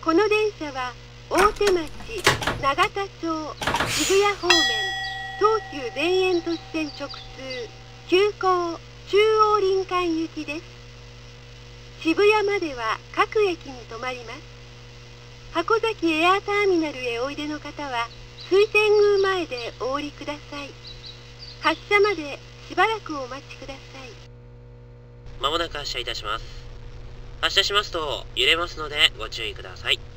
この電車は大手町、永田町、渋谷方面、東急田園都市線直通、急行、中央林間行きです。渋谷までは各駅に停まります。箱崎エアターミナルへおいでの方は、水天宮前でお降りください。発車までしばらくお待ちください。 まもなく発車いたします。発車しますと揺れますのでご注意ください。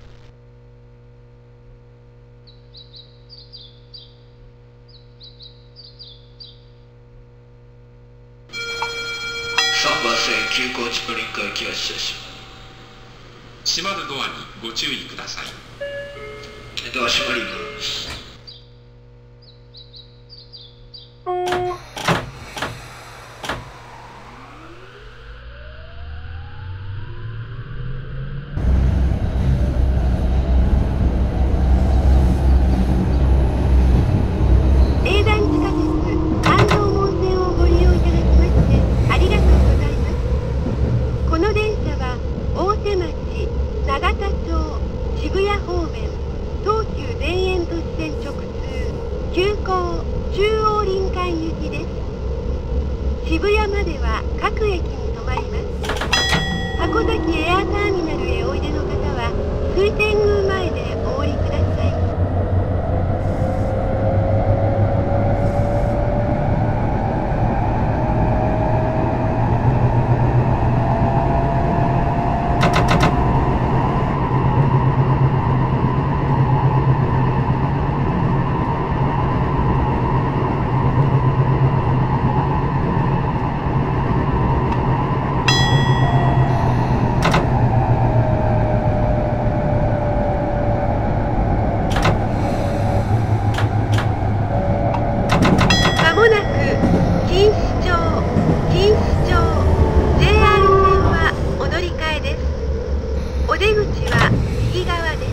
3番線急行地の臨海行き発車します。 閉まるドアにご注意ください。 ドア閉まります。渋谷までは各駅に停まります。箱崎エアターミナルへおいでの方は水天宮前でお降りください。お出口は右側です。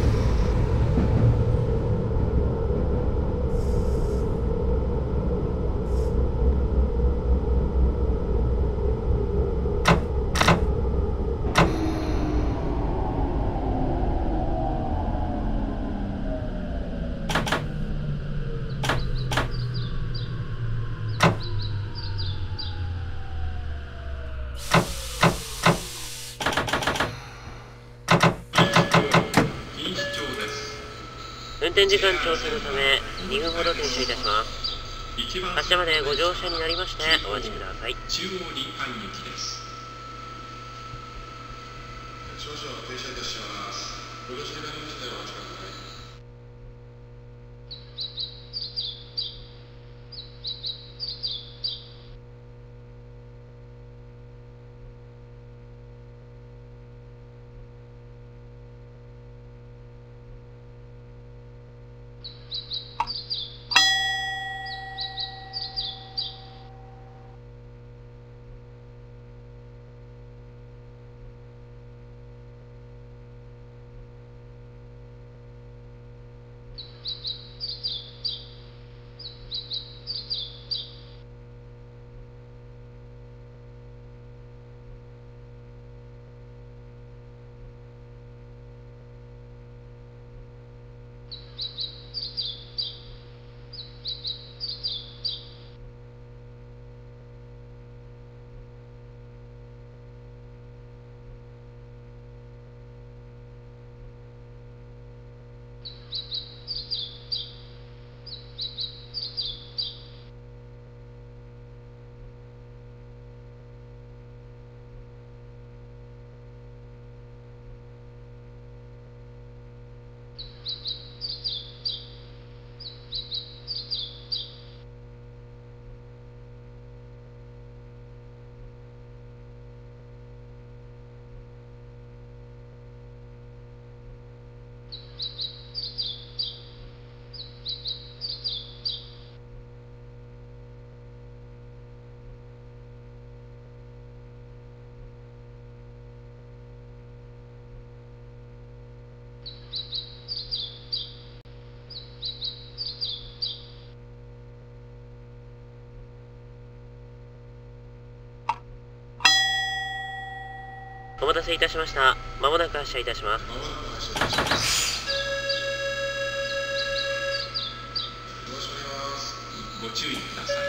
運転時間調整のため2分ほど停車いたします。発車までご乗車になりましてお待ちください。 中央林間行きです。 少々停車いたします。ご乗車になりましてお待ちください。 お待たせいたしました。まもなく発車いたします。 まもなく発車いたします。よろしくお願いします。 ご注意ください。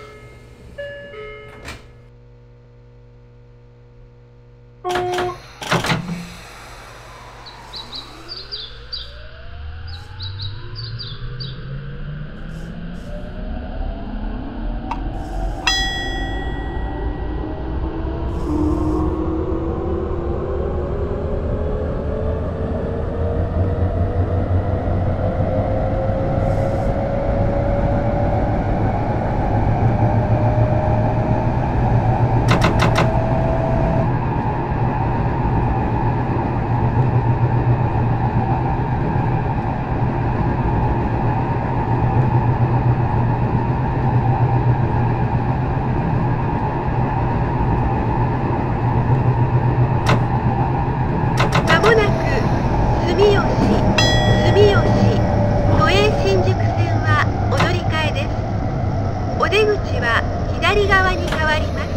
お出口は左側に変わります。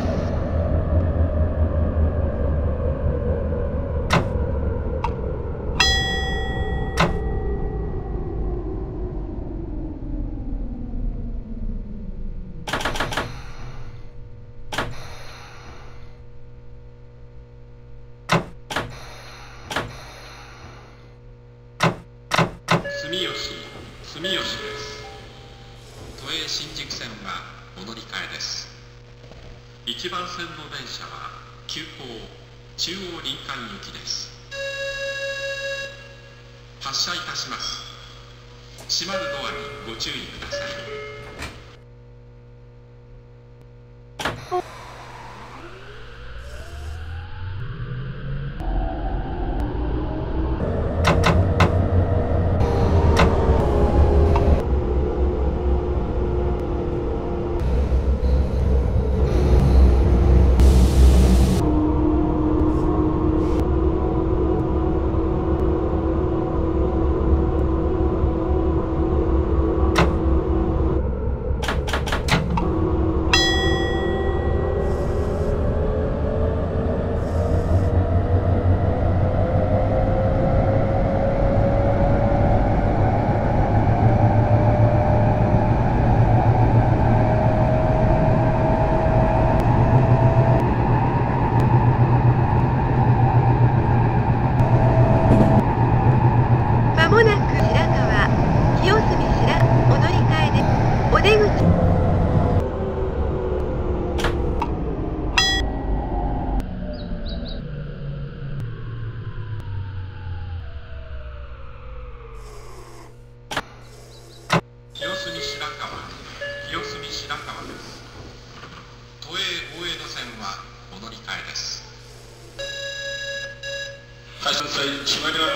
住吉です。都営新宿線はお乗り換えです。1番線の電車は急行中央林間行きです。発車いたします。閉まるドアにご注意ください。清澄白河です。都営大江戸線はお乗り換えです。 発車さい、閉まります。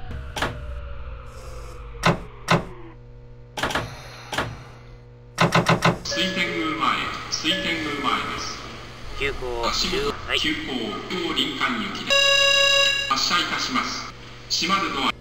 水天宮前です。 急行足元急行中央林間行きで発車いたします。閉まるドア。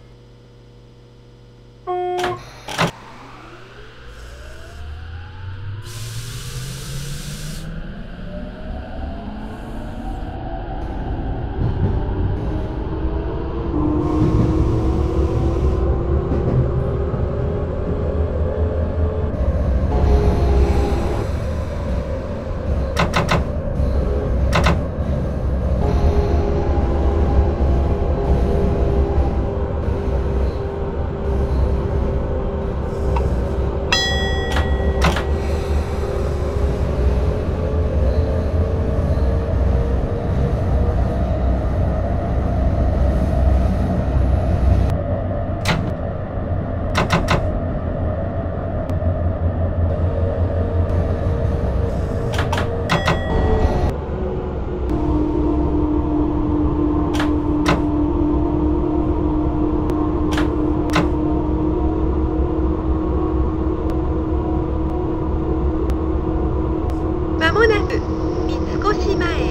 まもなく三越前、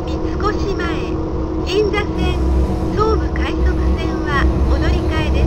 銀座線、総武快速線はお乗り換えです。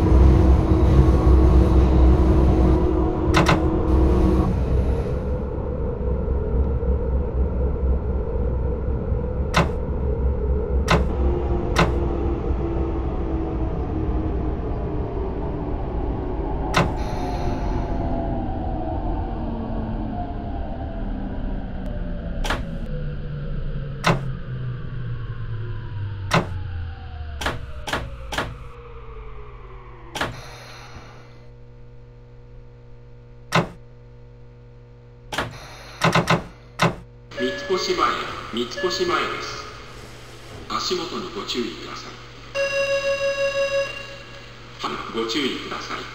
三越前です。足元にご注意ください。ご注意ください。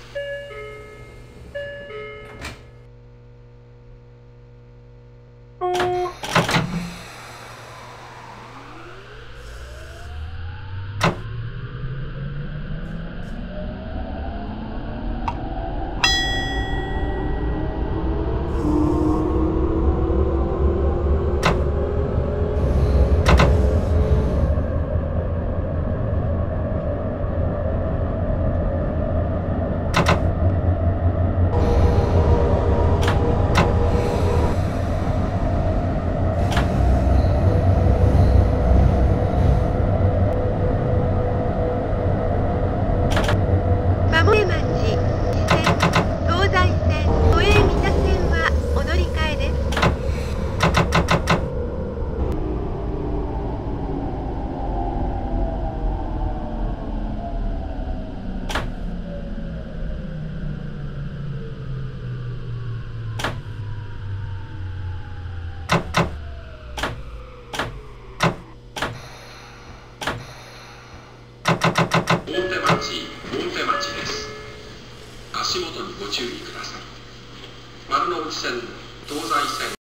大手町です。足元にご注意ください。丸ノ内線、東西線